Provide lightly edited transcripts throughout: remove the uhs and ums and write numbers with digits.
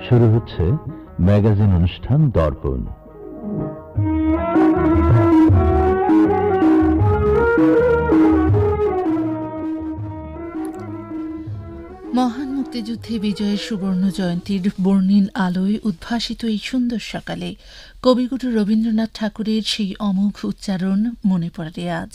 শুরু হচ্ছে ম্যাগাজিন অনুষ্ঠান দর্পণ। মহান মুক্তিযুদ্ধে বিজয়ের সুবর্ণ জয়ন্তীর বর্ণিল আলোয় উদ্ভাসিত এই সুন্দর সকালে কবিগুরু রবীন্দ্রনাথ ঠাকুরের সেই অমোঘ উচ্চারণ মনে পড়ে আজ।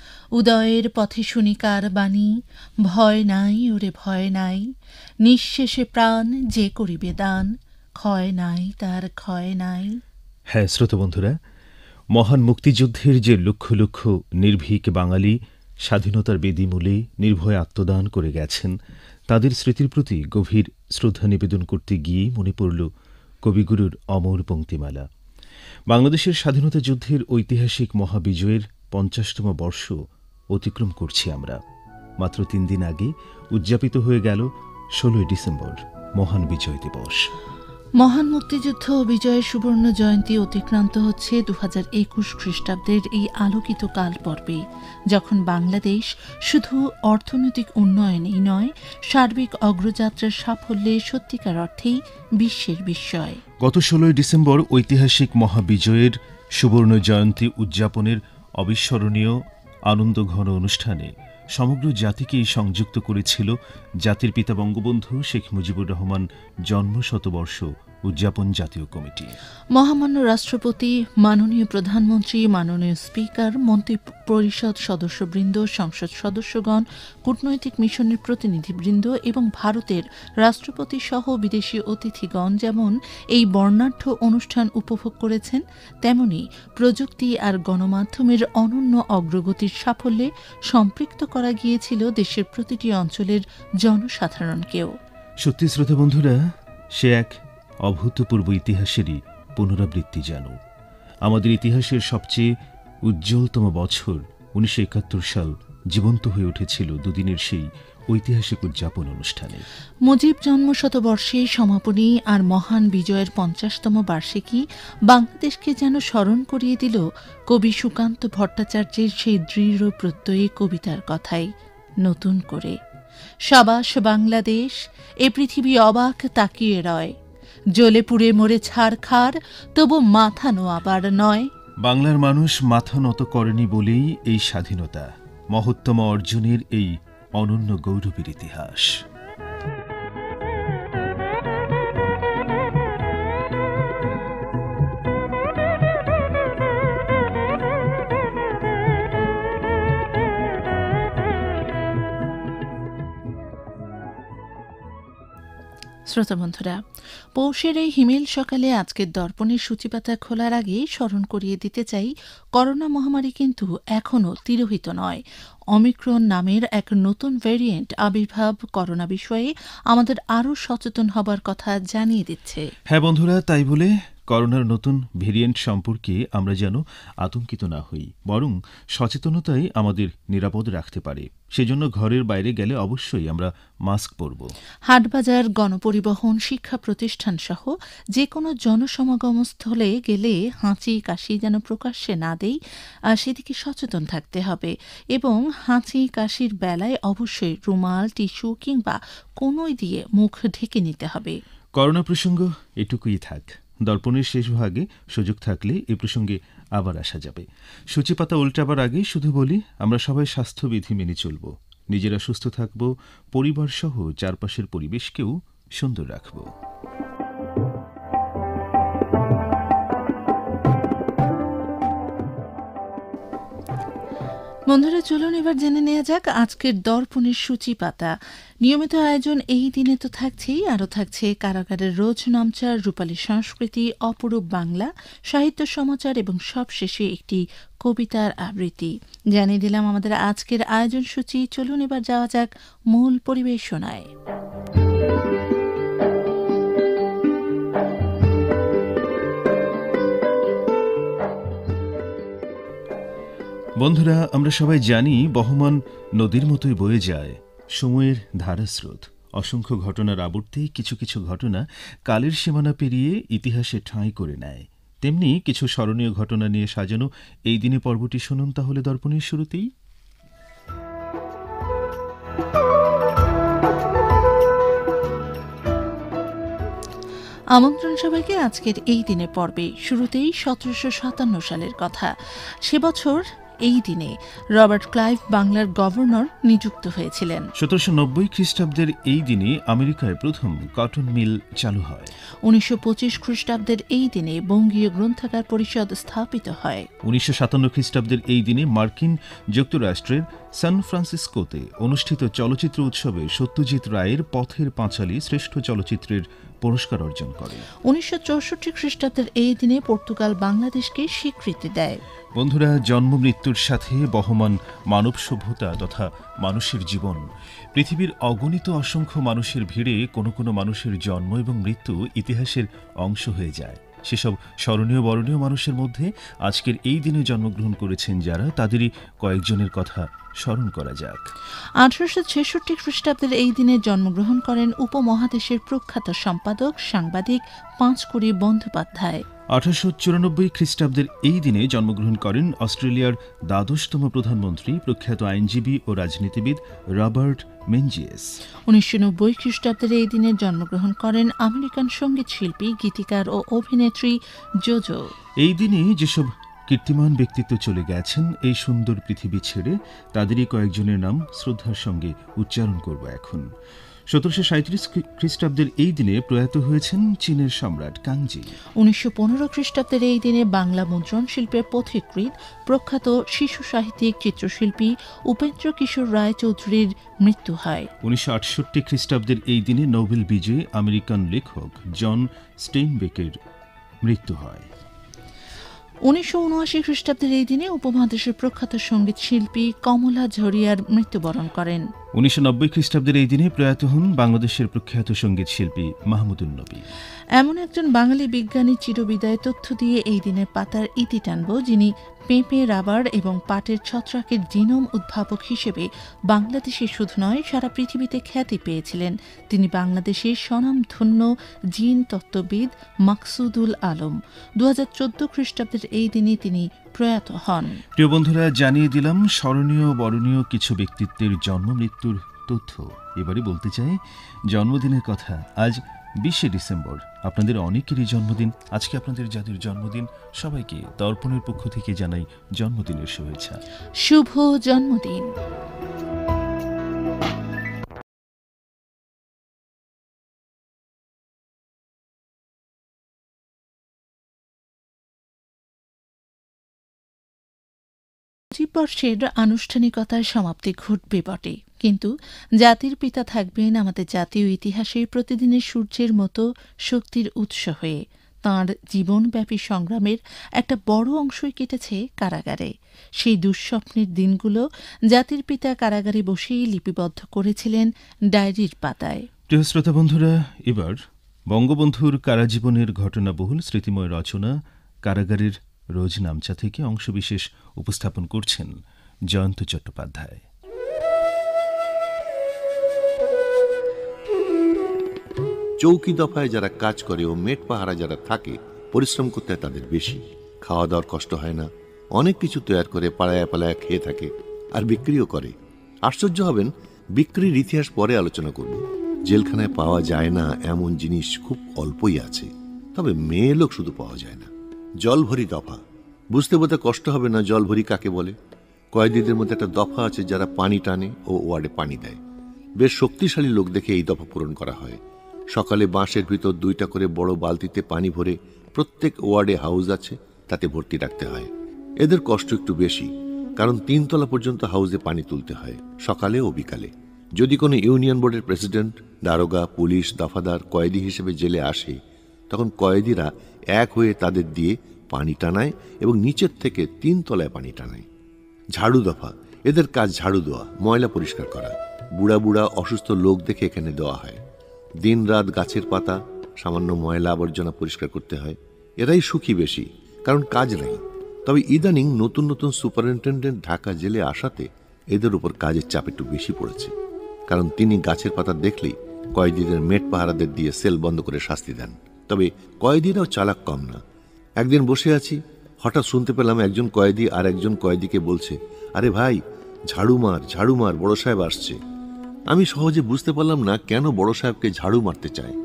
উদয়ের পথে শুনি কার বাণী, ভয় নাই ওরে ভয় নাই, নিঃশেষে প্রাণ যে করিবে দান, ক্ষয় নাই তার ক্ষয় নাই। হ্যাঁ শ্রোতবন্ধুরা, মহান মুক্তিযুদ্ধের যে লক্ষ লক্ষ নির্ভীক বাঙালি স্বাধীনতার বেদিমূলে নির্ভয়ে আত্মদান করে গেছেন, তাদের স্মৃতির প্রতি গভীর শ্রদ্ধা নিবেদন করতে গিয়েই মনে পড়ল কবিগুরুর অমর পংক্তিমালা। বাংলাদেশের স্বাধীনতা যুদ্ধের ঐতিহাসিক মহাবিজয়ের ৫০তম বর্ষ অতিক্রম করছি আমরা। মাত্র ৩ দিন আগে উদযাপিত হয়ে গেল ১৬ই ডিসেম্বর, মহান বিজয় দিবস। মহান মুক্তিযুদ্ধ ও বিজয়ের সুবর্ণ জয়ন্তী অতিক্রান্ত হচ্ছে ২০২১ খ্রিস্টাব্দের এই আলোকিত কাল পর্বে, যখন বাংলাদেশ শুধু অর্থনৈতিক উন্নয়নেই নয়, সার্বিক অগ্রযাত্রার সাফল্যে সত্যিকার অর্থেই বিশ্বের বিস্ময়। গত ১৬ই ডিসেম্বর ঐতিহাসিক মহাবিজয়ের সুবর্ণ জয়ন্তী উদযাপনের অবিস্মরণীয় আনন্দঘন অনুষ্ঠানে সমগ্র জাতিকেই সংযুক্ত করেছিল জাতির পিতা বঙ্গবন্ধু শেখ মুজিবুর রহমান জন্মশতবর্ষ উদযাপন জাতীয় কমিটি। মহামান্য রাষ্ট্রপতি, মাননীয় প্রধানমন্ত্রী, মাননীয় স্পিকার, মন্ত্রী পরিষদ সদস্যবৃন্দ, সংসদ সদস্যগণ, কূটনৈতিক মিশনের প্রতিনিধিবৃন্দ এবং ভারতের রাষ্ট্রপতি সহ বিদেশি অতিথিগণ যেমন এই বর্ণাঢ্য অনুষ্ঠান উপভোগ করেছেন, তেমনি প্রযুক্তি আর গণমাধ্যমের অনন্য অগ্রগতির সাফল্যে সম্পৃক্ত করা গিয়েছিল দেশের প্রতিটি অঞ্চলের জনসাধারণকেও। সত্যি শ্রোতা বন্ধুরা, সে এক অভূতপূর্ব ইতিহাসেরই পুনরাবৃত্তি যেন। আমাদের ইতিহাসের সবচেয়ে উজ্জ্বলতম বছর ১৯৭১ সাল জীবন্ত হয়ে উঠেছিল দুদিনের সেই ঐতিহাসিক উদযাপন অনুষ্ঠানে। মুজিব জন্মশতবর্ষে সমাপনী আর মহান বিজয়ের ৫০তম বার্ষিকী বাংলাদেশকে যেন স্মরণ করিয়ে দিল কবি সুকান্ত ভট্টাচার্যের সেই দৃঢ় প্রত্যয়ী কবিতার কথাই নতুন করে। সাবাস বাংলাদেশ, এ পৃথিবী অবাক তাকিয়ে রয়, জ্বলে পুড়ে মরে ছারখার, তবু মাথা নোয়াবার নয়। বাংলার মানুষ মাথা নত করেনি বলেই এই স্বাধীনতা, মহত্তম অর্জনের এই অনন্য গৌরবের ইতিহাস। শ্রোতা বন্ধুরা, পৌষের এই হিমেল সকালে আজকের দর্পণের সূচিপাতা খোলার আগে স্মরণ করিয়ে দিতে চাই, করোনা মহামারী কিন্তু এখনও তিরোহিত নয়। অমিক্রন নামের এক নতুন ভ্যারিয়েন্ট আবির্ভাব করোনা বিষয়ে আমাদের আরও সচেতন হবার কথা জানিয়ে দিচ্ছে। হ্যাঁ বন্ধুরা, তাই বলে করোনার নতুন ভেরিয়েন্ট সম্পর্কে আমরা যেন আতঙ্কিত না হই, বরং সচেতনতাই আমাদের নিরাপদ রাখতে পারে। সেজন্য ঘরের বাইরে গেলে অবশ্যই আমরা মাস্ক পরব। হাটবাজার, গণপরিবহন, শিক্ষা প্রতিষ্ঠান সহ যে কোনো জনসমাগম স্থলে গেলে হাঁচি কাশি যেন প্রকাশ্যে না দেই, সেদিকে সচেতন থাকতে হবে। এবং হাঁচি কাশির বেলায় অবশ্যই রুমাল, টিস্যু কিংবা কোনোই দিয়ে মুখ ঢেকে নিতে হবে। করোনা প্রসঙ্গ এটুকুই থাক। দর্পণের শেষ ভাগে সুযোগ থাকলে এ প্রসঙ্গে আবার আসা যাবে। সূচিপাতা উল্টাবার আগে শুধু বলি, আমরা সবাই স্বাস্থ্যবিধি মেনে চলব, নিজেরা সুস্থ থাকব, পরিবার সহ চারপাশের পরিবেশকেও সুন্দর রাখব। বন্ধুরা, চলুন এবার জেনে নেওয়া যাক আজকের দর্পণের সূচিপাতা। নিয়মিত আয়োজন এই দিনে তো থাকছেই, আরও থাকছে কারাগারের রোজ নামচার, রূপালী সংস্কৃতি, অপরূপ বাংলা, সাহিত্য সমাচার এবং সবশেষে একটি কবিতার আবৃত্তি। জানিয়ে দিলাম আমাদের আজকের আয়োজন সূচি। চলুন এবার যাওয়া যাক মূল পরিবেশনায়। বন্ধুরা, আমরা সবাই জানি বহমান নদীর মতোই বয়ে যায় সময়ের ধারাস্রোত। অসংখ্য ঘটনার আবর্তে কিছু কিছু ঘটনা কালের সীমানা পেরিয়ে ইতিহাসে ঠাঁই করে নেয়। তেমনি কিছু স্মরণীয় ঘটনা নিয়ে সাজানো এই দিনে পর্বটি শুনুন তাহলে দর্পণের শুরুতেই। আমন্ত্রণ সবাইকে আজকের এই দিনের পর্বে। শুরুতেই 1757 সালের কথা। সে বছর এই দিনে রবার্ট ক্লাইভ বাংলার গভর্নর নিযুক্ত হয়েছিলেন। 1790 খ্রিস্টাব্দের এই দিনে আমেরিকায় প্রথম কটন মিল চালু হয়। 1925 খ্রিস্টাব্দের এই দিনে বঙ্গীয় গ্রন্থাগার পরিষদ স্থাপিত হয়। 1957 খ্রিস্টাব্দের এই দিনে মার্কিন যুক্তরাষ্ট্রের সান ফ্রান্সিসকোতে অনুষ্ঠিত চলচ্চিত্র উৎসবে সত্যজিৎ রায়ের পথের পাঁচালী শ্রেষ্ঠ চলচ্চিত্রের পুরস্কার অর্জন করে। 1964 খ্রিস্টাব্দের এই দিনে পর্তুগাল বাংলাদেশকে স্বীকৃতি দেয়। বন্ধুরা, জন্ম মৃত্যুর সাথে বহমান মানব সভ্যতা তথা মানুষের জীবন। পৃথিবীর অগণিত অসংখ্য মানুষের ভিড়ে কোনো কোনো মানুষের জন্ম এবং মৃত্যু ইতিহাসের অংশ হয়ে যায়। সেসব স্মরণীয় বরণীয় মানুষের মধ্যে আজকের এই দিনে জন্মগ্রহণ করেছেন যারা, তাদেরই কয়েকজনের কথা স্মরণ করা যাক। 1866 খ্রিস্টাব্দের এই দিনে জন্মগ্রহণ করেন উপমহাদেশের প্রখ্যাত সম্পাদক সাংবাদিক পাঁচকুড়ি বন্দ্যোপাধ্যায়। 1894 খ্রিস্টাব্দের এই দিনে জন্মগ্রহণ করেন অস্ট্রেলিয়ার দ্বাদশতম প্রধানমন্ত্রী প্রখ্যাত আইনজীবী ও রাজনীতিবিদ রবার্ট মেনজিয়াস। 1990 খ্রিস্টাব্দের এই দিনে জন্মগ্রহণ করেন আমেরিকান সঙ্গীত শিল্পী, গীতিকার ও অভিনেত্রী জোজো। এই দিনে যেসব কীর্তিমান ব্যক্তিত্ব চলে গেছেন এই সুন্দর পৃথিবী ছেড়ে, তাদেরই কয়েকজনের নাম শ্রদ্ধার সঙ্গে উচ্চারণ করব এখন। 1737 খ্রিস্টাব্দের এই দিনে প্রয়াত হয়েছেন চীনের সম্রাট কাংজি। 1915 খ্রিস্টাব্দের এই দিনে বাংলা মুদ্রণ শিল্পের পথিকৃৎ প্রখ্যাত শিশু সাহিত্যিক চিত্রশিল্পী উপেন্দ্র কিশোর রায় চৌধুরীর মৃত্যু হয়। 1968 খ্রিস্টাব্দের এই দিনে নোবেল বিজয়ী আমেরিকান লেখক জন স্টেইনবেকের মৃত্যু হয়। 1979 খ্রিস্টাব্দের এই দিনে উপমহাদেশের প্রখ্যাত সঙ্গীত শিল্পী কমলা ঝরিয়ার মৃত্যুবরণ করেন। 1990 খ্রিস্টাব্দের এই দিনে প্রয়াত হন বাংলাদেশের প্রখ্যাত সঙ্গীত শিল্পী মাহমুদুল নবী। এমন একজন বাঙালি বিজ্ঞানী চিরবিদায় তথ্য দিয়ে এই দিনের পাতার ইতি টানব, যিনি পেঁপে, রাবার এবং পাটের ছত্রাকের জিনোম উদ্ভাবক হিসেবে বাংলাদেশে শুধু নয় সারা পৃথিবীতে খ্যাতি পেয়েছিলেন। তিনি বাংলাদেশের স্বনামধন্য জিন তত্ত্ববিদ মাকসুদুল আলম। 2014 খ্রিস্টাব্দের এই দিনে তিনি প্রয়াত হন। প্রিয় বন্ধুরা, জানিয়ে দিলাম স্মরণীয় বরণীয় কিছু ব্যক্তিত্বের জন্ম মৃত্যুর তথ্য। এবারে বলতে চাই জন্মদিনের কথা। আজ 20শে ডিসেম্বর, আপনাদের অনেকেরই জন্মদিন। আজকে আপনাদের যাদের জন্মদিন সবাইকে দর্পণের পক্ষ থেকে জানাই জন্মদিনের শুভেচ্ছা। শুভ জন্মদিন। বর্ষের আনুষ্ঠানিকতার সমাপ্তি ঘটবে বটে, কিন্তু জাতির পিতা থাকবেন আমাদের জাতীয় ইতিহাসের প্রতিদিনের সূর্যের মতো শক্তির উৎস হয়ে। তাঁর জীবনব্যাপী সংগ্রামের একটা বড় অংশই কেটেছে কারাগারে। সেই দুঃস্বপ্নের দিনগুলো জাতির পিতা কারাগারে বসেই লিপিবদ্ধ করেছিলেন ডায়েরির পাতায়। প্রিয় শ্রোতা বন্ধুরা, এবার বঙ্গবন্ধুর কারাজীবনের ঘটনাবহুল স্মৃতিময় রচনা কারাগারের রোজ নামচা থেকে অংশবিশেষ উপস্থাপন করছেন জয়ন্ত চট্টোপাধ্যায়। চৌকি দফায় যারা কাজ করে ও মেট পাহারা যারা থাকে, পরিশ্রম করতে হয় তাদের বেশি। খাওয়া দাওয়ার কষ্ট হয় না, অনেক কিছু তৈরি করে পাড়ায় পাড়ায় খেয়ে থাকে আর বিক্রিও করে। আশ্চর্য হবেন, বিক্রির ইতিহাস পরে আলোচনা করব। জেলখানায় পাওয়া যায় না এমন জিনিস খুব অল্পই আছে, তবে মেয়ে লোক শুধু পাওয়া যায় না। জলভরি দফা, বুঝতে বলতে কষ্ট হবে না জলভরি কাকে বলে। কয়েদিদের মধ্যে একটা দফা আছে যারা পানি টানে ও ওয়ার্ডে পানি দেয়। বেশ শক্তিশালী লোক দেখে এই দফা পূরণ করা হয়। সকালে বাঁশের ভিতর 2টা করে বড় বালতিতে পানি ভরে প্রত্যেক ওয়ার্ডে হাউস আছে, তাতে ভর্তি রাখতে হয়। এদের কষ্ট একটু বেশি, কারণ 3 তলা পর্যন্ত হাউসে পানি তুলতে হয়, সকালে ও বিকালে। যদি কোনো ইউনিয়ন বোর্ডের প্রেসিডেন্ট, দারোগা, পুলিশ, দফাদার কয়েদি হিসেবে জেলে আসে, তখন কয়েদিরা এক হয়ে তাদের দিয়ে পানি টানায় এবং নিচের থেকে 3 তলায় পানি টানায়। ঝাড়ু দফা, এদের কাজ ঝাড়ু দেওয়া, ময়লা পরিষ্কার করা। বুড়া বুড়া অসুস্থ লোক দেখে এখানে দেওয়া হয়। দিন রাত গাছের পাতা, সামান্য ময়লা আবর্জনা পরিষ্কার করতে হয়। এরাই সুখী বেশি, কারণ কাজ নেই। তবে ইদানিং নতুন নতুন সুপারিনটেন্ডেন্ট ঢাকা জেলে আসাতে এদের উপর কাজের চাপ একটু বেশি পড়েছে, কারণ তিনি গাছের পাতা দেখলেই কয়েদিদের মেট পাহারাদের দিয়ে সেল বন্ধ করে শাস্তি দেন। তবে কয়েদিরাও চালাক কম না। একদিন বসে আছি, হঠাৎ শুনতে পেলাম একজন কয়েদি আর একজন কয়েদিকে বলছে, আরে ভাই, ঝাড়ু মার, বড় সাহেব আসছে। আমি সহজে বুঝতে পারলাম না কেন বড় সাহেবকে ঝাড়ু মারতে চায়।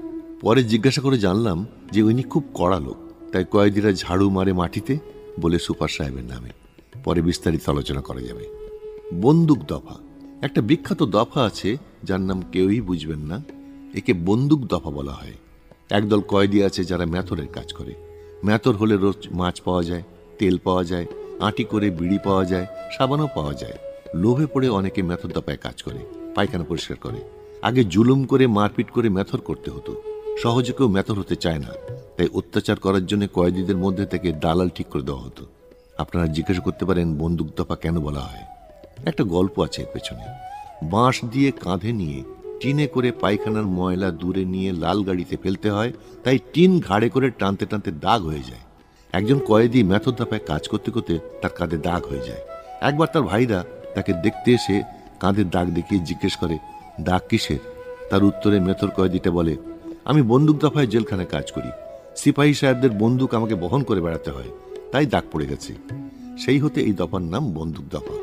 পরে জিজ্ঞাসা করে জানলাম যে উনি খুব কড়া লোক, তাই কয়েদিরা ঝাড়ু মারে মাটিতে বলে সুপার সাহেবের নামে। পরে বিস্তারিত আলোচনা করা যাবে। বন্দুক দফা, একটা বিখ্যাত দফা আছে যার নাম কেউই বুঝবেন না। একে বন্দুক দফা বলা হয়। একদল কয়েদি আছে যারা মেথরের কাজ করে। মেথর হলে রোজ মাছ পাওয়া যায়, তেল পাওয়া যায়, আঁটি করে বিড়ি পাওয়া যায়, সাবানও পাওয়া যায়। লোভে পড়ে অনেকে মেথর দফায় কাজ করে, পায়খানা পরিষ্কার করে। আগে জুলুম করে মারপিট করে মেথর করতে হতো। সহজে কেউ মেথর হতে চায় না, তাই অত্যাচার করার জন্য কয়েদিদের মধ্যে থেকে দালাল ঠিক করে দেওয়া হতো। আপনারা জিজ্ঞাসা করতে পারেন বন্দুক দফা কেন বলা হয়। একটা গল্প আছে এর পেছনে। বাঁশ দিয়ে কাঁধে নিয়ে টিনে করে পায়খানার ময়লা দূরে নিয়ে লাল গাড়িতে ফেলতে হয়, তাই টিন ঘাড়ে করে টানতে টানতে দাগ হয়ে যায়। একজন কয়েদি মেথর দফায় কাজ করতে করতে তার কাঁধে দাগ হয়ে যায়। একবার তার ভাইরা তাকে দেখতে এসে কাঁধের দাগ দেখিয়ে জিজ্ঞেস করে, দাগ কিসের? তার উত্তরে মেথর কয়েদিটা বলে, আমি বন্দুক দফায় জেলখানায় কাজ করি। সিপাহী সাহেবদের বন্দুক আমাকে বহন করে বেড়াতে হয়, তাই দাগ পড়ে গেছে। সেই হতে এই দফার নাম বন্দুক দফা।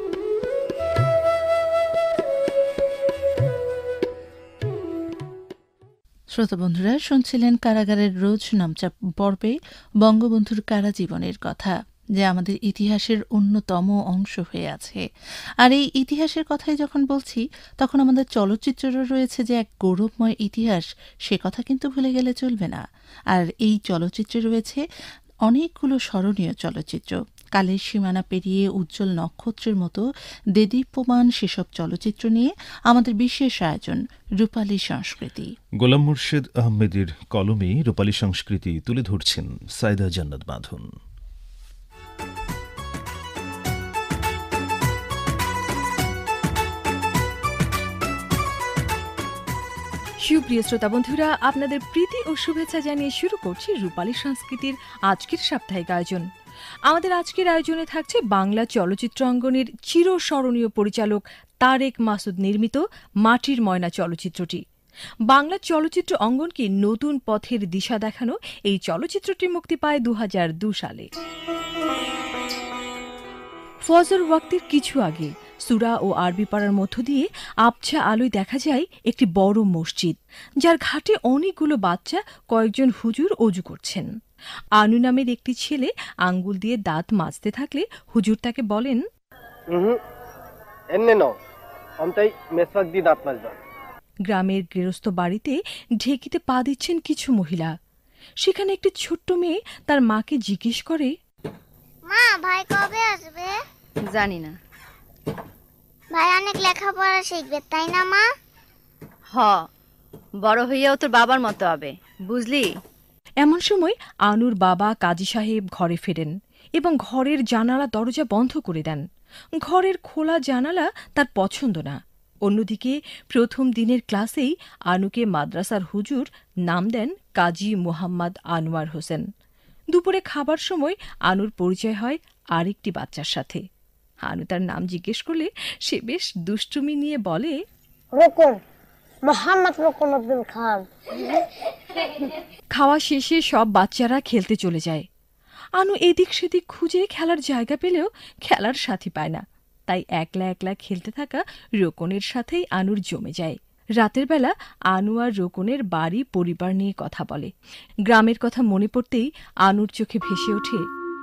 শ্রোতা বন্ধুরা, শুনছিলেন কারাগারের রোজ নামচা পর্বে বঙ্গবন্ধুর কারা জীবনের কথা, যা আমাদের ইতিহাসের অন্যতম অংশ হয়ে আছে। আর এই ইতিহাসের কথাই যখন বলছি, তখন আমাদের চলচ্চিত্রেরও রয়েছে যে এক গৌরবময় ইতিহাস, সে কথা কিন্তু ভুলে গেলে চলবে না। আর এই চলচ্চিত্রে রয়েছে অনেকগুলো স্মরণীয় চলচ্চিত্র। কালের সীমানা পেরিয়ে উজ্জ্বল নক্ষত্রের মতো দেদীপ্যমান সেসব চলচ্চিত্র নিয়ে আমাদের বিশেষ আয়োজন রূপালী সংস্কৃতি। গোলাম মুর্শেদ আহমেদের কলমে রূপালী সংস্কৃতি তুলে ধরছেন সাইদা জান্নাত বাঁধন। সুপ্রিয় শ্রোতা বন্ধুরা, আপনাদের প্রীতি ও শুভেচ্ছা জানিয়ে শুরু করছি রূপালী সংস্কৃতির আজকের সাপ্তাহিক আয়োজন। আমাদের আজকের আয়োজনে থাকছে বাংলা চলচ্চিত্র অঙ্গনের চিরস্মরণীয় পরিচালক তারেক মাসুদ নির্মিত মাটির ময়না চলচ্চিত্রটি। বাংলা চলচ্চিত্র অঙ্গনকে নতুন পথের দিশা দেখানো এই চলচ্চিত্রটি মুক্তি পায় 2002 সালে। ফজর ওয়াক্তের কিছু আগে সূরা ও আরবি পাড়ার মধ্য দিয়ে আবছা আলোয় দেখা যায় একটি বড় মসজিদ, যার ঘাটে অনেকগুলো বাচ্চা কয়েকজন হুজুর অজু করছেন। আনু নামের একটি ছেলে আঙ্গুল দিয়ে দাঁত মাজতে থাকলে হুজুর তাকে বলেন, গ্রামের গৃহস্থ বাড়িতে ঢেকিতে পা দিচ্ছেন কিছু মহিলা। সেখানে একটি ছোট্ট মেয়ে তার মাকে জিজ্ঞেস করে, মা, ভাই কবে আসবে? জানি না। ভাই অনেক লেখাপড়া শিখবে, তাই না মা? হ, বড় হইয়াও তোর বাবার মতো হবে, বুঝলি? এমন সময় আনুর বাবা কাজী সাহেব ঘরে ফেরেন এবং ঘরের জানালা দরজা বন্ধ করে দেন। ঘরের খোলা জানালা তার পছন্দ না। অন্যদিকে প্রথম দিনের ক্লাসেই আনুকে মাদ্রাসার হুজুর নাম দেন কাজী মোহাম্মদ আনোয়ার হোসেন। দুপুরে খাবার সময় আনুর পরিচয় হয় আরেকটি বাচ্চার সাথে। আনু তার নাম জিজ্ঞেস করলে সে বেশ দুষ্টুমি নিয়ে বলে, রোকন, মোহাম্মদ রোকন আব্দুল খান। খাওয়া শেষে সব বাচ্চারা খেলতে চলে যায়। আনু এদিক সেদিক খুঁজে খেলার জায়গা পেলেও খেলার সাথী পায় না, তাই একলা একলা খেলতে থাকা রোকনের সাথেই আনুর জমে যায়। রাতের বেলা আনু আর রোকনের বাড়ি পরিবার নিয়ে কথা বলে। গ্রামের কথা মনে পড়তেই আনুর চোখে ভেসে ওঠে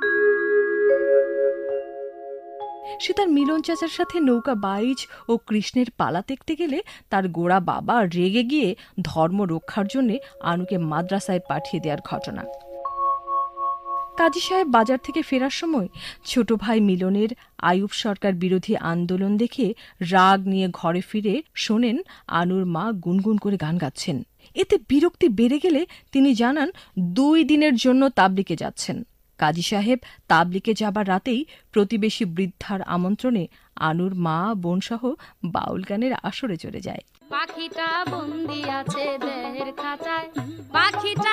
সে তার মিলন চাচার সাথে নৌকা বাইচ ও কৃষ্ণের পালা দেখতে গেলে তার গোড়া বাবা রেগে গিয়ে ধর্ম রক্ষার জন্য আনুকে মাদ্রাসায় পাঠিয়ে দেওয়ার ঘটনা। কাজী সাহেব বাজার থেকে ফেরার সময় ছোট ভাই মিলনের আইয়ুব সরকার বিরোধী আন্দোলন দেখে রাগ নিয়ে ঘরে ফিরে শোনেন আনুর মা গুনগুন করে গান গাচ্ছেন। এতে বিরক্তি বেড়ে গেলে তিনি জানান 2 দিনের জন্য তাবলিগে যাচ্ছেন। কাজী সাহেব তাবলিগে যাবার রাতেই প্রতিবেশী বৃদ্ধার আমন্ত্রণে আনুর মা বোনসহ বাউল গানের আসরে চলে যায়। পাখিটা বন্দি আছে দেহের খাঁচায়, পাখিটা।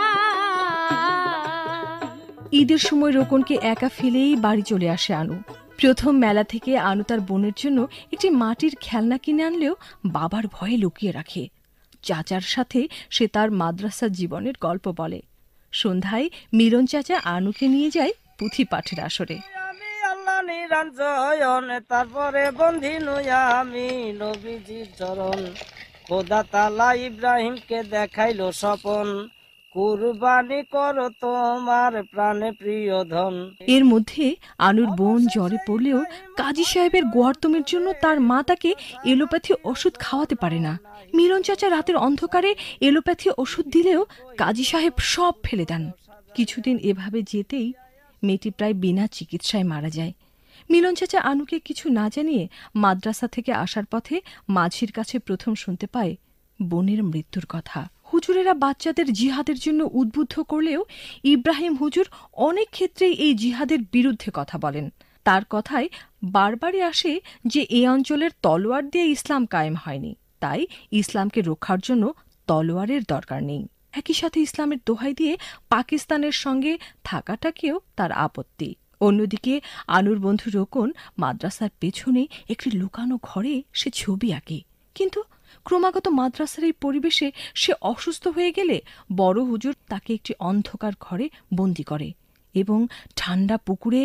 ঈদের সময় রোকনকে একা ফেলেই বাড়ি চলে আসে আনু। প্রথম মেলা থেকে আনু তার বোনের জন্য একটি মাটির খেলনা কিনে আনলেও বাবার ভয়ে লুকিয়ে রাখে। চাচার সাথে সে তার মাদ্রাসা জীবনের গল্প বলে। সন্ধ্যায় মিলন চাচা আনুকে নিয়ে যায় পুঁথি পাঠের আসরে। তারপরে বন্ধি নয়া আমি নবীজির চরণ খোদা তাআলা ইব্রাহিমকে দেখাইলো স্বপন, কুরবানি করো তোমার প্রাণে প্রিয় ধন। এর মধ্যে আনুর বোন জ্বরে পড়লেও কাজী সাহেবের গোয়ার্তমের জন্য তার মা তাকে এলোপ্যাথি ওষুধ খাওয়াতে পারে না। মিলন চাচা রাতের অন্ধকারে এলোপ্যাথি ওষুধ দিলেও কাজী সাহেব সব ফেলে দেন। কিছুদিন এভাবে যেতেই মেয়েটি প্রায় বিনা চিকিৎসায় মারা যায়। মিলন চাচা আনুকে কিছু না জানিয়ে মাদ্রাসা থেকে আসার পথে মাঝির কাছে প্রথম শুনতে পায় বোনের মৃত্যুর কথা। হুজুরেরা বাচ্চাদের জিহাদের জন্য উদ্বুদ্ধ করলেও ইব্রাহিম হুজুর অনেক ক্ষেত্রেই এই জিহাদের বিরুদ্ধে কথা বলেন। তার কথায় বারবারই আসে যে এই অঞ্চলের তলোয়ার দিয়ে ইসলাম কায়েম হয়নি, তাই ইসলামকে রক্ষার জন্য তলোয়ারের দরকার নেই। একই সাথে ইসলামের দোহাই দিয়ে পাকিস্তানের সঙ্গে থাকাটাকেও তার আপত্তি। অন্যদিকে আনুর বন্ধু রোকন মাদ্রাসার পেছনে একটি লুকানো ঘরে সে ছবি আঁকে, কিন্তু ক্রমাগত মাদ্রাসার এই পরিবেশে সে অসুস্থ হয়ে গেলে বড় হুজুর তাকে একটি অন্ধকার ঘরে বন্দি করে এবং ঠান্ডা পুকুরে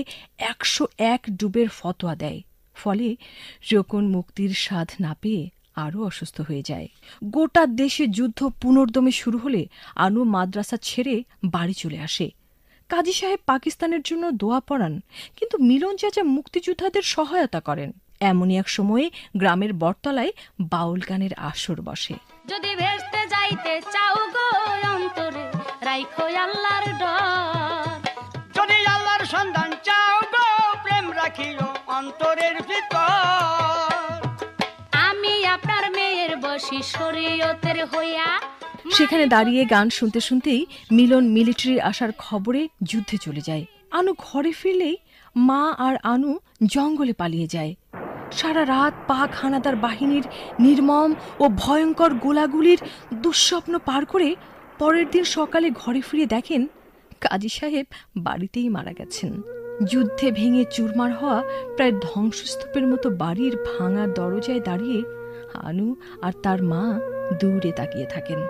101 ডুবের ফতোয়া দেয়। ফলে রোকন মুক্তির স্বাদ না পেয়ে আরও অসুস্থ হয়ে যায়। গোটা দেশে যুদ্ধ পুনর্দমে শুরু হলে আনু মাদ্রাসা ছেড়ে বাড়ি চলে আসে। কাজী সাহেব পাকিস্তানের জন্য দোয়া পড়ান, কিন্তু মিলন চাচা মুক্তিযোদ্ধাদের সহায়তা করেন। এমনই এক সময়ে গ্রামের বটতলায় বাউল গানের আসর বসে। যদি ভেস্তে যাইতে চাও গো অন্তরে রাইখো আল্লাহর ডর, যদি আল্লাহর সন্ধান চাও গো প্রেম রাখিও অন্তরের ভিতর। আমি আপনার মেয়ের বসি শরীয়তের হইয়া। সেখানে দাঁড়িয়ে গান শুনতে শুনতেই মিলন মিলিটারি আসার খবরে যুদ্ধে চলে যায়। আনু ঘরে ফিরলেই মা আর আনু জঙ্গলে পালিয়ে যায়। সারা রাত পাক হানাদার বাহিনীর নির্মম ও ভয়ঙ্কর গোলাগুলির দুঃস্বপ্ন পার করে পরের দিন সকালে ঘরে ফিরে দেখেন কাজী সাহেব বাড়িতেই মারা গেছেন। যুদ্ধে ভেঙে চুরমার হওয়া প্রায় ধ্বংসস্তূপের মতো বাড়ির ভাঙা দরজায় দাঁড়িয়ে আনু আর তার মা দূরে তাকিয়ে থাকেন।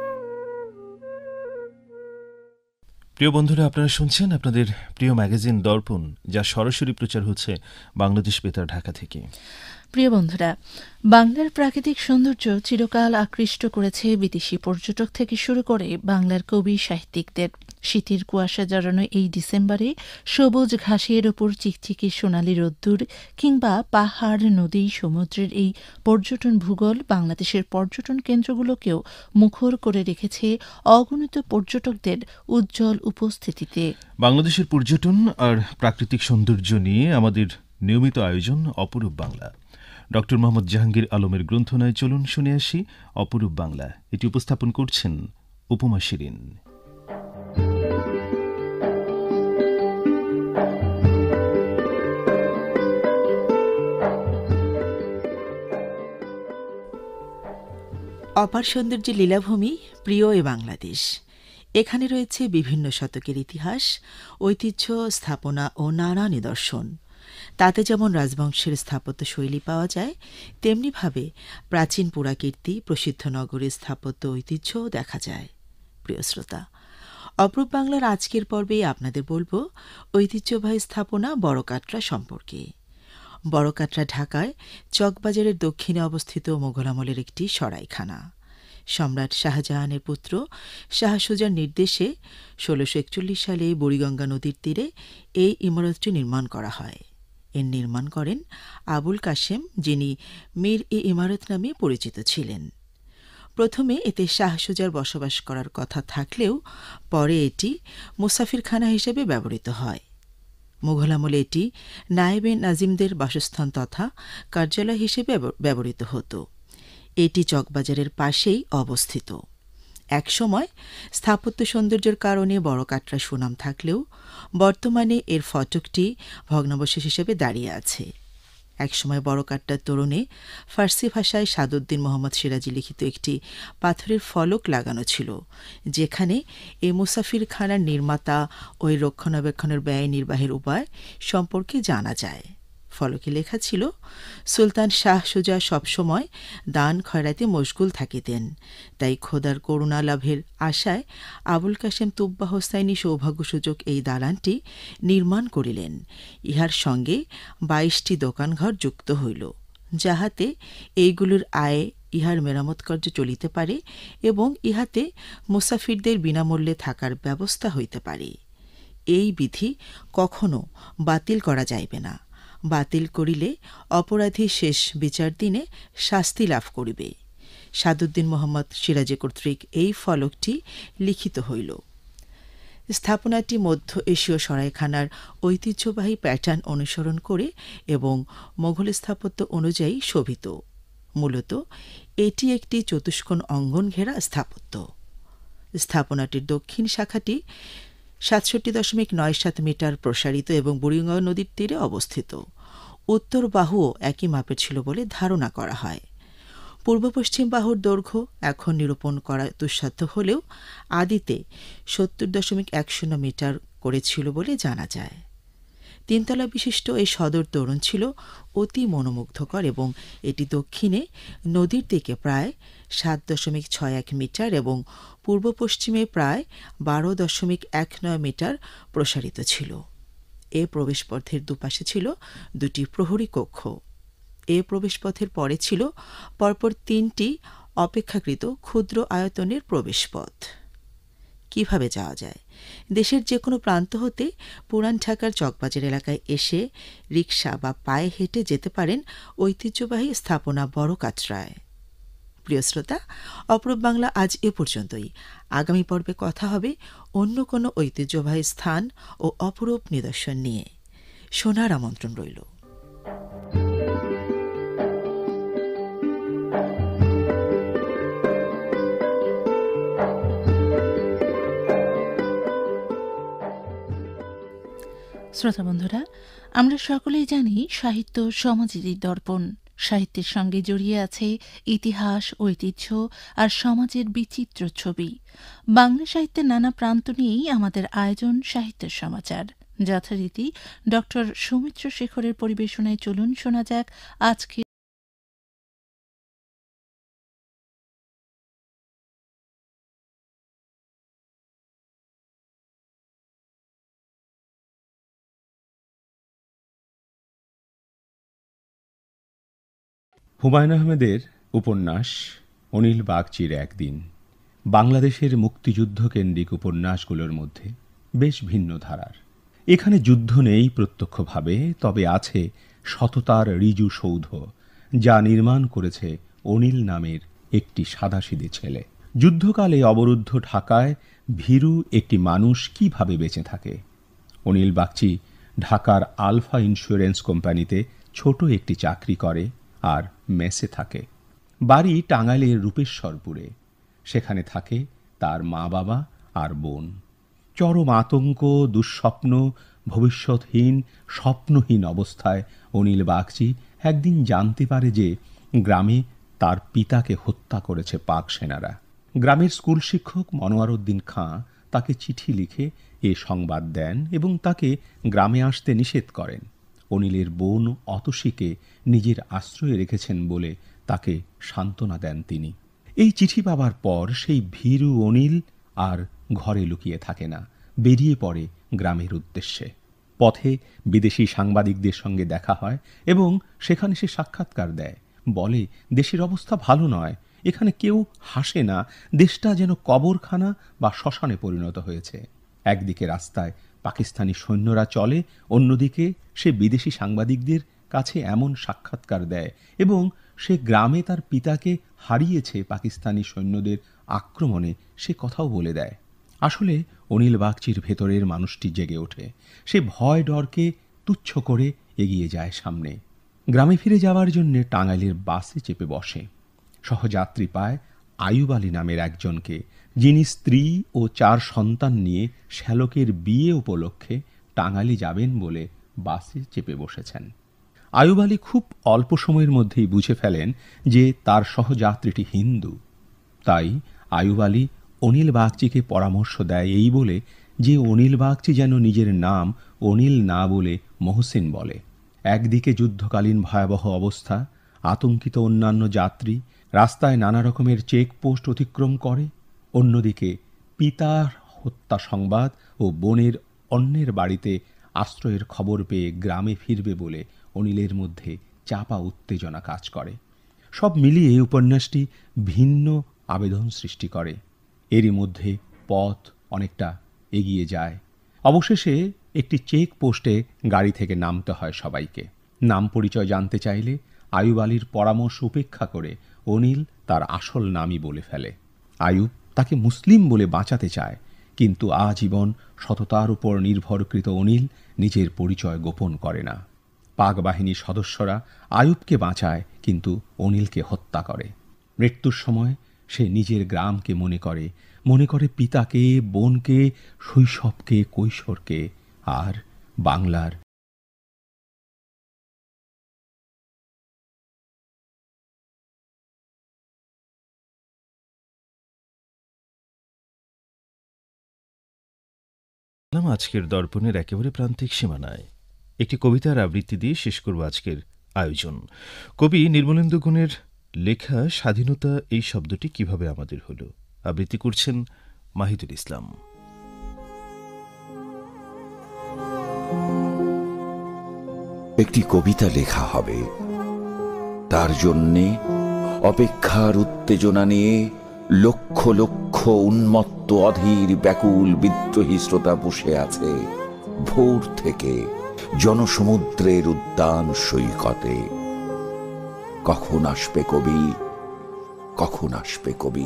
প্রিয় বন্ধুরা, আপনারা শুনছেন আপনাদের প্রিয় ম্যাগাজিন দর্পণ, যা সরাসরি প্রচার হচ্ছে বাংলাদেশ বেতার ঢাকা থেকে। প্রিয় বন্ধুরা, বাংলার প্রাকৃতিক সৌন্দর্য চিরকাল আকৃষ্ট করেছে বিদেশি পর্যটক থেকে শুরু করে বাংলার কবি সাহিত্যিকদের। শীতের কুয়াশা জড়ানো এই ডিসেম্বরে সবুজ ঘাসের ওপর চিকচিকে সোনালি রোদ্দুর কিংবা পাহাড়, নদী, সমুদ্রের এই পর্যটন ভূগোল বাংলাদেশের পর্যটন কেন্দ্রগুলোকেও মুখর করে রেখেছে অগণিত পর্যটকদের উজ্জ্বল উপস্থিতিতে। বাংলাদেশের পর্যটন আর প্রাকৃতিক সৌন্দর্য নিয়ে আমাদের নিয়মিত আয়োজন অপরূপ বাংলা। ডক্টর মোহাম্মদ জাহাঙ্গীর আলমের গ্রন্থনায় চলুন শুনে আসি অপরূপ বাংলা। এটি উপস্থাপন করছেন উপমা শিরিন। অপার সৌন্দর্যের লীলাভূমি প্রিয় এ বাংলাদেশ। এখানে রয়েছে বিভিন্ন শতকের ইতিহাস, ঐতিহ্য, স্থাপনা ও নানা নিদর্শন। তাতে যেমন রাজবংশের স্থাপত্য শৈলী পাওয়া যায়, তেমনিভাবে প্রাচীন পুরাকীর্তি, প্রসিদ্ধ নগরের স্থাপত্য ঐতিহ্যও দেখা যায়। প্রিয় শ্রোতা, অপরূপ বাংলার আজকের পর্বে আপনাদের বলবো ঐতিহ্যবাহী স্থাপনা বড়কাটরা সম্পর্কে। বড়কাটরা ঢাকায় চকবাজারের দক্ষিণে অবস্থিত মোগল আমলের একটি সরাইখানা। সম্রাট শাহজাহানের পুত্র শাহ সুজার নির্দেশে ১৬৪১ সালে বুড়িগঙ্গা নদীর তীরে এই ইমারতটি নির্মাণ করা হয়। এর নির্মাণ করেন আবুল কাশেম, যিনি মীর ই ইমারত নামে পরিচিত ছিলেন। প্রথমে এতে শাহ সুজার বসবাস করার কথা থাকলেও পরে এটি মুসাফিরখানা হিসেবে ব্যবহৃত হয়। মুঘল আমলে এটি নায়েবে নাজিমদের বাসস্থান তথা কার্যালয় হিসেবে ব্যবহৃত হতো। এটি চকবাজারের পাশেই অবস্থিত। একসময় স্থাপত্য সৌন্দর্যের কারণে বড়কাটরা সুনাম থাকলেও বর্তমানে এর ফটকটি ভগ্নাবশেষ হিসেবে দাঁড়িয়ে আছে। একসময় বড়কাটরার তোরণে ফার্সি ভাষায় সাদউদ্দিন মোহাম্মদ সিরাজি লিখিত একটি পাথরের ফলক লাগানো ছিল, যেখানে এই মুসাফিরখানার নির্মাতা ও রক্ষণাবেক্ষণের ব্যয় নির্বাহের উপায় সম্পর্কে জানা যায়। ফলকে লেখা ছিল, সুলতান শাহ সুজা সবসময় দান খয়রাতে মশগুল থাকিতেন, তাই খোদার করুণা লাভের আশায় আবুল কাশেম তুব্বা হোসাইনি সৌভাগ্যসূচক এই দালানটি নির্মাণ করিলেন। ইহার সঙ্গে ২২টি দোকানঘর যুক্ত হইল, যাহাতে এইগুলোর আয় ইহার মেরামত কার্য চলিতে পারে এবং ইহাতে মুসাফিরদের বিনামূল্যে থাকার ব্যবস্থা হইতে পারে। এই বিধি কখনো বাতিল করা যাইবে না। বাতিল করিলে অপরাধী শেষ বিচার দিনে শাস্তি লাভ করিবে। সাদুদ্দিন মোহাম্মদ সিরাজে কর্তৃক এই ফলকটি লিখিত হইল। স্থাপনাটি মধ্য এশীয় সরাইখানার ঐতিহ্যবাহী প্যাটার্ন অনুসরণ করে এবং মোঘল স্থাপত্য অনুযায়ী শোভিত। মূলত এটি একটি চতুষ্কোণ অঙ্গন ঘেরা স্থাপত্য। স্থাপনাটির দক্ষিণ শাখাটি ৬৭.৯৭ মিটার প্রসারিত এবং বুড়িগঙ্গা নদীর তীরে অবস্থিত। উত্তর বাহুও একই মাপের ছিল বলে ধারণা করা হয়। পূর্ব পশ্চিম বাহুর দৈর্ঘ্য এখন নিরূপণ করা দুঃসাধ্য হলেও আদিতে ৭০.১০ মিটার করেছিল বলে জানা যায়। তিনতলা বিশিষ্ট এই সদর তোরণ ছিল অতি মনোমুগ্ধকর এবং এটি দক্ষিণে নদীর দিকে প্রায় ৭.৬১ মিটার এবং পূর্ব পশ্চিমে প্রায় ১২.১৯ মিটার প্রসারিত ছিল। এ প্রবেশপথের দুপাশে ছিল দুটি প্রহরী কক্ষ। এ প্রবেশপথের পরে ছিল পরপর ৩টি অপেক্ষাকৃত ক্ষুদ্র আয়তনের প্রবেশপথ। কিভাবে যাওয়া যায়? দেশের যে কোনো প্রান্ত হতে পুরান ঢাকার চকবাজার এলাকায় এসে রিকশা বা পায়ে হেঁটে যেতে পারেন ঐতিহ্যবাহী স্থাপনা বড় কাটরায়। প্রিয় শ্রোতা, অপরূপ বাংলা আজ এ পর্যন্তই। আগামী পর্বে কথা হবে অন্য কোনো ঐতিহ্যবাহী স্থান ও অপরূপ নিদর্শন নিয়ে। শোনার আমন্ত্রণ রইল। শ্রোতা বন্ধুরা, আমরা সকলেই জানি সাহিত্য সমাজেরই দর্পণ। সাহিত্যের সঙ্গে জড়িয়ে আছে ইতিহাস, ঐতিহ্য আর সমাজের বিচিত্র ছবি। বাংলা সাহিত্যের নানা প্রান্ত নিয়েই আমাদের আয়োজন সাহিত্যের সমাচার। যথারীতি ডক্টর সৌমিত্র শেখরের পরিবেশনায় চলুন শোনা যাক আজকে হুমায়ুন আহমেদের উপন্যাস অনিল বাগচির একদিন বাংলাদেশের মুক্তিযুদ্ধকেন্দ্রিক উপন্যাসগুলোর মধ্যে বেশ ভিন্ন ধারার। এখানে যুদ্ধ নেই প্রত্যক্ষভাবে, তবে আছে সততার ঋজু সৌধ, যা নির্মাণ করেছে অনিল নামের একটি সাদাসিধে ছেলে। যুদ্ধকালে অবরুদ্ধ ঢাকায় ভীরু একটি মানুষ কিভাবে বেঁচে থাকে। অনিল বাগচি ঢাকার আলফা ইন্স্যুরেন্স কোম্পানিতে ছোট একটি চাকরি করে আর মেসে থাকে। বাড়ি টাঙ্গাইলের রূপেশ্বরপুরে। সেখানে থাকে তার মা বাবা আর বোন। চরম আতঙ্ক, দুঃস্বপ্ন, ভবিষ্যৎহীন, স্বপ্নহীন অবস্থায় অনিল বাগচি একদিন জানতে পারে যে গ্রামে তার পিতাকে হত্যা করেছে পাক সেনারা। গ্রামের স্কুল শিক্ষক মনোয়ার উদ্দিন খাঁ তাকে চিঠি লিখে এ সংবাদ দেন এবং তাকে গ্রামে আসতে নিষেধ করেন। অনিলের বোন অতসীকে নিজের আশ্রয়ে রেখেছেন বলে তাকে সান্ত্বনা দেন তিনি। এই চিঠি পাবার পর সেই ভীরু অনিল আর ঘরে লুকিয়ে থাকে না, বেরিয়ে পড়ে গ্রামের উদ্দেশ্যে। পথে বিদেশি সাংবাদিকদের সঙ্গে দেখা হয় এবং সেখানে সে সাক্ষাৎকার দেয়। বলে, দেশের অবস্থা ভালো নয়, এখানে কেউ হাসে না, দেশটা যেন কবরখানা বা শ্মশানে পরিণত হয়েছে। একদিকে রাস্তায় পাকিস্তানি সৈন্যরা চলে, অন্যদিকে সে বিদেশি সাংবাদিকদের কাছে এমন সাক্ষাৎকার দেয় এবং সে গ্রামে তার পিতাকে হারিয়েছে পাকিস্তানি সৈন্যদের আক্রমণে সে কথাও বলে দেয়। আসলে অনিল বাগচির ভেতরের মানুষটি জেগে ওঠে। সে ভয় ডরকে তুচ্ছ করে এগিয়ে যায় সামনে। গ্রামে ফিরে যাওয়ার জন্য টাঙ্গাইলের বাসে চেপে বসে। সহযাত্রী পায় আয়ুব আলী নামের একজনকে, যিনি স্ত্রী ও 4 সন্তান নিয়ে শ্যালকের বিয়ে উপলক্ষে টাঙ্গাইলে যাবেন বলে বাসে চেপে বসেছেন। আয়ুব আলী খুব অল্প সময়ের মধ্যেই বুঝে ফেলেন যে তার সহযাত্রীটি হিন্দু। তাই আয়ুব আলী অনিল বাগচিকে পরামর্শ দেয় এই বলে যে অনিল বাগচি যেন নিজের নাম অনিল না বলে মহসিন বলে। একদিকে যুদ্ধকালীন ভয়াবহ অবস্থা, আতঙ্কিত অন্যান্য যাত্রী, রাস্তায় নানা রকমের চেকপোস্ট অতিক্রম করে। অন্যদিকে পিতার হত্যা সংবাদ ও বোনের অন্যের বাড়িতে আশ্রয়ের খবর পেয়ে গ্রামে ফিরবে বলে অনিলের মধ্যে চাপা উত্তেজনা কাজ করে। সব মিলিয়ে উপন্যাসটি ভিন্ন আবেদন সৃষ্টি করে। এরই মধ্যে পথ অনেকটা এগিয়ে যায়। অবশেষে একটি চেক পোস্টে গাড়ি থেকে নামতে হয় সবাইকে। নাম পরিচয় জানতে চাইলে আয়ুব আলীর পরামর্শ উপেক্ষা করে অনিল তার আসল নামই বলে ফেলে। আয়ুব তাকে মুসলিম বলে বাঁচাতে চায়, কিন্তু আজীবন সততার উপর নির্ভরকৃত অনিল নিজের পরিচয় গোপন করে না। পাক বাহিনীর সদস্যরা আয়ুবকে বাঁচায়, কিন্তু অনিলকে হত্যা করে। মৃত্যুর সময় সে নিজের গ্রামকে মনে করে পিতাকে, বোনকে, শৈশবকে, কৈশোরকে, আর বাংলার আজকের দর্পণের একেবারে প্রান্তিক সীমানায় একটি কবিতার আবৃত্তি দিয়ে শেষ করব আজকের আয়োজন। কবি নির্মলেন্দু গুণের লেখা স্বাধীনতা এই শব্দটি কিভাবে আমাদের হলো, আবৃত্তি করছেন মাহিদুল ইসলাম। একটি কবিতা লেখা হবে, তার জন্যে অপেক্ষার উত্তেজনা নিয়ে লক্ষ লক্ষ উন্মত্ত অধীর ব্যাকুল বিদ্রোহী শ্রোতা বসে আছে ভোর থেকে জনসমুদ্রের উদ্যান সৈকতে। কখন আসবে কবি, কখন আসবে কবি?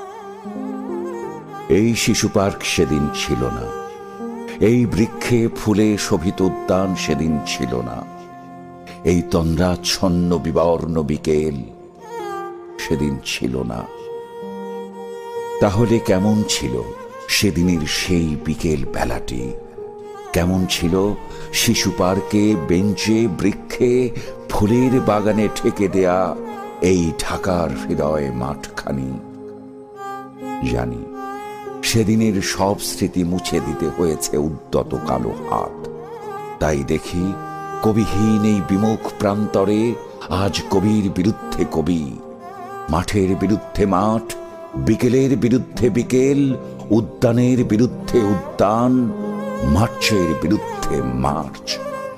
এই শিশু পার্ক সেদিন ছিল না, এই বৃক্ষে ফুলে শোভিত উদ্যান সেদিন ছিল না, এই তন্দ্রাচ্ছন্ন বিবর্ণ বিকেল সেদিন ছিল না। তাহলে কেমন ছিল সেদিনের সেই বিকেল বেলাটি? কেমন ছিল শিশু পার্কে, বেঞ্চে, বৃক্ষে, ফুলের বাগানে ঠেকে দেয়া এই ঢাকার হৃদয় মাঠখানি? জানি সেদিনের সব স্মৃতি মুছে দিতে হয়েছে উদ্যত কালো হাত। তাই দেখি কবিহীন এই বিমুখ প্রান্তরে আজ কবির বিরুদ্ধে কবি, মাঠের বিরুদ্ধে মাঠ, বিকেলের বিরুদ্ধে বিকেল, উদ্যানের বিরুদ্ধে উদ্যান, মার্চের বিরুদ্ধে মার্চ।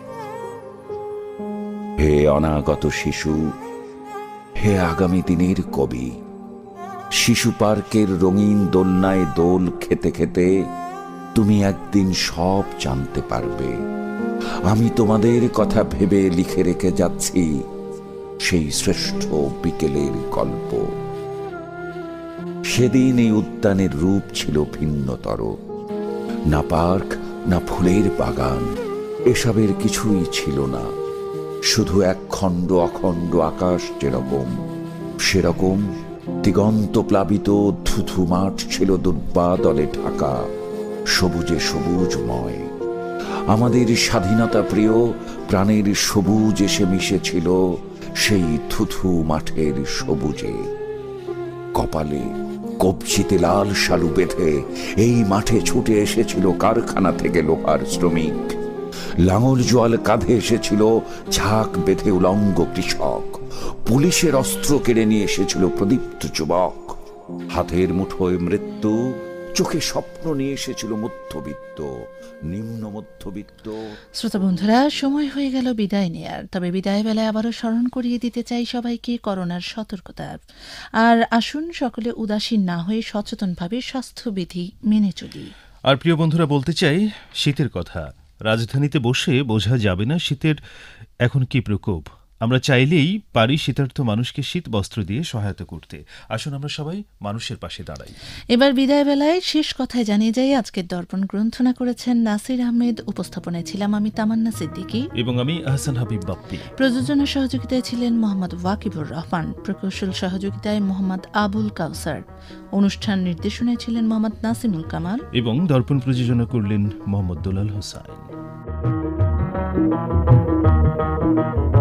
হে অনাগত শিশু, হে আগামী দিনের কবি, শিশু পার্কের রঙিন দোলনায় দোল খেতে খেতে তুমি একদিন সব জানতে পারবে। আমি তোমাদের কথা ভেবে লিখে রেখে যাচ্ছি সেই শ্রেষ্ঠ বিকেলের গল্প। সেদিন এই উদ্যানের রূপ ছিল ভিন্নতর। না পার্ক, না ফুলের বাগান, এসবের কিছুই ছিল না। শুধু এক খণ্ড অখণ্ড আকাশ যেরকম, সেরকম দিগন্ত প্লাবিত থুথু মাঠ ছিল দুর্বাদলে ঢাকা, সবুজে সবুজময়। আমাদের স্বাধীনতা প্রিয় প্রাণের সবুজ এসে মিশেছিল সেই থুথু মাঠের সবুজে। কপালে কবজিতে লাল শালু বেঁধে এই মাঠে ছুটে এসেছিল কারখানা থেকে লোহার শ্রমিক। লাঙল জোয়াল কাঁধে এসেছিল ঝাঁক বেঁধে উলঙ্গ কৃষক। পুলিশের অস্ত্র কেড়ে নিয়ে এসেছিল প্রদীপ্ত যুবক। হাতের মুঠোয় মৃত্যু, চোখে স্বপ্ন নিয়ে এসেছিল মধ্যবিত্ত, নিম্ন মধ্যবিত্ত। শ্রোতা বন্ধুরা, সময় হয়ে গেল বিদায় নেয়ার। তবে বিদায় বেলায় আবারও স্মরণ করিয়ে দিতে চাই সবাইকে করোনার সতর্কতা। আর আসুন সকলে উদাসীন না হয়ে সচেতনভাবে স্বাস্থ্যবিধি মেনে চলি। আর প্রিয় বন্ধুরা, বলতে চাই শীতের কথা। রাজধানীতে বসে বোঝা যাবে না শীতের এখন কি প্রকোপ। আমরা চাইলেই পারি শীতার্থ মানুষকে শীত বস্ত্র দিয়ে সহায়তা করতে। আসুন আমরা সবাই মানুষের পাশে দাঁড়াই। এবার বিদায় বেলায় শেষ কথায় জানিয়ে যাই, আজকের দর্পণ গ্রন্থনা করেছেন নাসির আহমেদ, উপস্থাপনায় ছিলাম আমি তামান্না সিদ্দিকী এবং আমি আহসান হাবিব বাপ্পি। প্রযোজনা সহযোগিতায় ছিলেন মোহাম্মদ ওয়াকিবুর রহমান, প্রকৌশল সহযোগিতায় মোহাম্মদ আবুল কাউসার, অনুষ্ঠান নির্দেশনায় ছিলেন মোহাম্মদ নাসিমুল কামাল এবং দর্পণ প্রযোজনা করলেন মোহাম্মদ দুলাল হোসাইন।